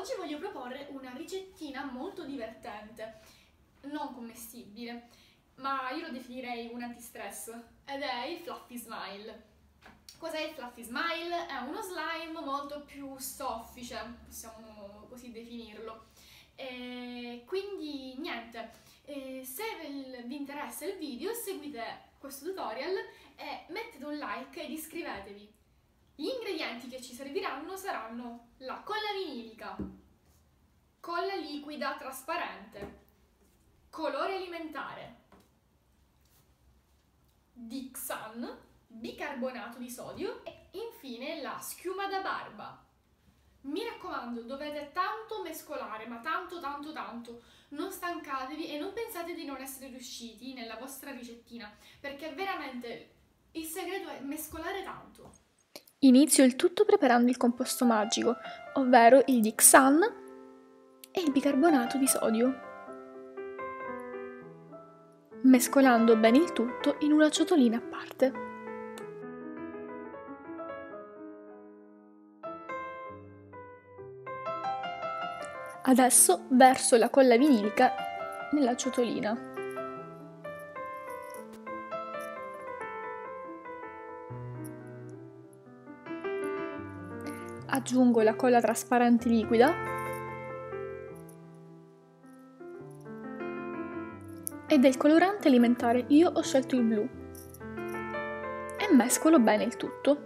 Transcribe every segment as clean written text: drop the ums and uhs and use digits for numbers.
oggi voglio proporre una ricettina molto divertente, non commestibile, ma io lo definirei un antistress, ed è il Fluffy Smile. Cos'è il Fluffy Smile? È uno slime molto più soffice, possiamo così definirlo. Quindi niente, se vi interessa il video seguite questo tutorial e mettete un like ed iscrivetevi. Gli ingredienti che ci serviranno saranno la colla vinilica, colla liquida trasparente, colore alimentare, Dixan, bicarbonato di sodio e infine la schiuma da barba. Mi raccomando, dovete tanto mescolare, ma tanto, non stancatevi e non pensate di non essere riusciti nella vostra ricettina, perché veramente il segreto è mescolare tanto. Inizio il tutto preparando il composto magico, ovvero il Dixan e il bicarbonato di sodio, mescolando bene il tutto in una ciotolina a parte. Adesso verso la colla vinilica nella ciotolina. Aggiungo la colla trasparente liquida e del colorante alimentare io ho scelto il blu e mescolo bene il tutto.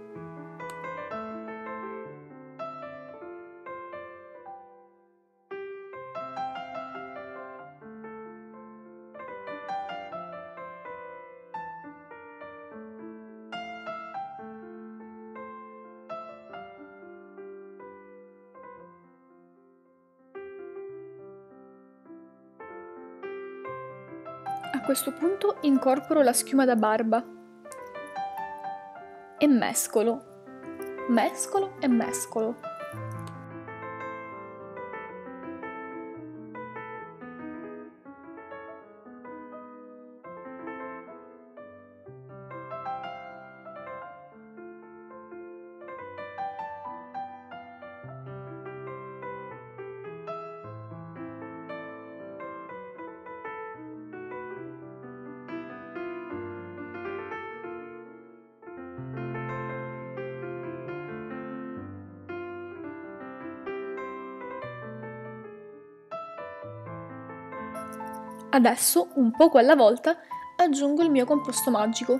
A questo punto incorporo la schiuma da barba e mescolo e mescolo. Adesso, un poco alla volta, aggiungo il mio composto magico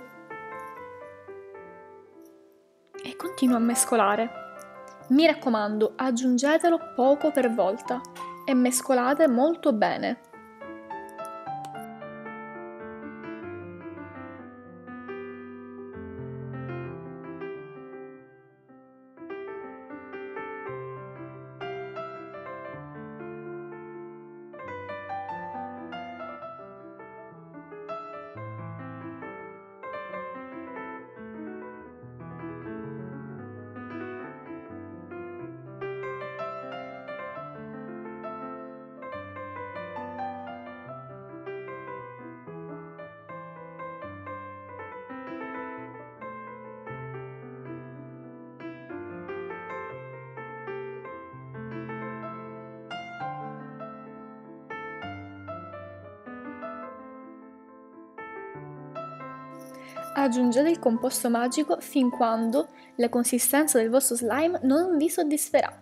e continuo a mescolare. Mi raccomando, aggiungetelo poco per volta e mescolate molto bene. Aggiungete il composto magico fin quando la consistenza del vostro slime non vi soddisferà.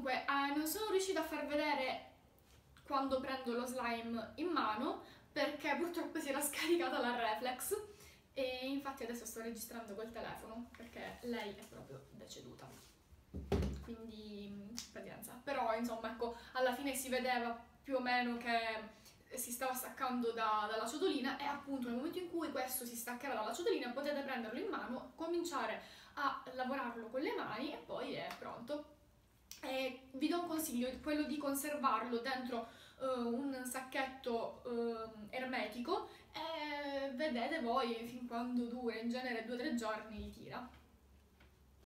Comunque, non sono riuscita a far vedere quando prendo lo slime in mano perché purtroppo si era scaricata la reflex e infatti adesso sto registrando col telefono perché lei è proprio deceduta. Quindi pazienza. Però insomma, ecco, alla fine si vedeva più o meno che si stava staccando dalla ciotolina e appunto nel momento in cui questo si staccherà dalla ciotolina potete prenderlo in mano, cominciare a lavorarlo con le mani e poi è pronto. E vi do un consiglio, quello di conservarlo dentro un sacchetto ermetico e vedete voi fin quando dura, in genere 2 o 3 giorni li tira.